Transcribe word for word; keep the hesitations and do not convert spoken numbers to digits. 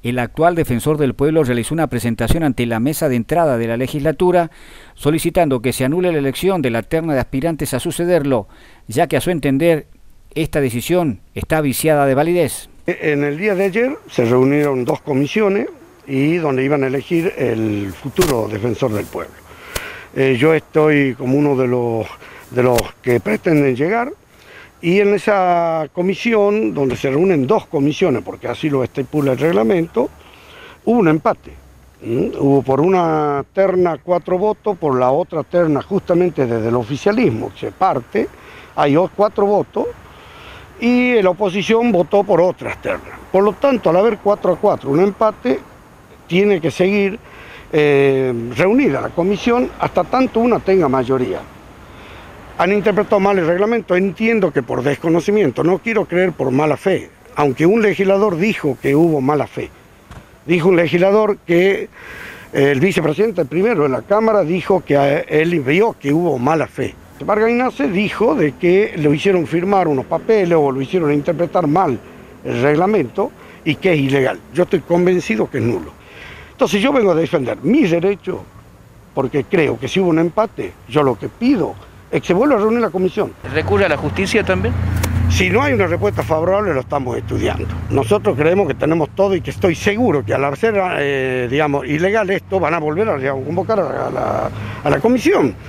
el actual defensor del pueblo realizó una presentación ante la mesa de entrada de la legislatura solicitando que se anule la elección de la terna de aspirantes a sucederlo, ya que a su entender esta decisión está viciada de validez. En el día de ayer se reunieron dos comisiones y donde iban a elegir el futuro defensor del pueblo. Eh, yo estoy como uno de los, de los que pretenden llegar. Y en esa comisión, donde se reúnen dos comisiones, porque así lo estipula el reglamento, hubo un empate. ¿Mm? Hubo por una terna cuatro votos, por la otra terna justamente desde el oficialismo, se parte, hay cuatro votos, y la oposición votó por otras ternas. Por lo tanto, al haber cuatro a cuatro, un empate, tiene que seguir eh, reunida la comisión hasta tanto una tenga mayoría. Han interpretado mal el reglamento, entiendo que por desconocimiento, no quiero creer por mala fe, aunque un legislador dijo que hubo mala fe. Dijo un legislador que eh, el vicepresidente el primero en la Cámara dijo que a él vio que hubo mala fe. Vargas Ignace dijo de que lo hicieron firmar unos papeles o lo hicieron interpretar mal el reglamento y que es ilegal. Yo estoy convencido que es nulo. Entonces yo vengo a defender mis derechos porque creo que si hubo un empate, yo lo que pido es que se vuelva a reunir la comisión. ¿Recurre a la justicia también? Si no hay una respuesta favorable, lo estamos estudiando. Nosotros creemos que tenemos todo y que estoy seguro que al ser, eh, digamos, ilegal esto, van a volver a convocar a la, a la comisión.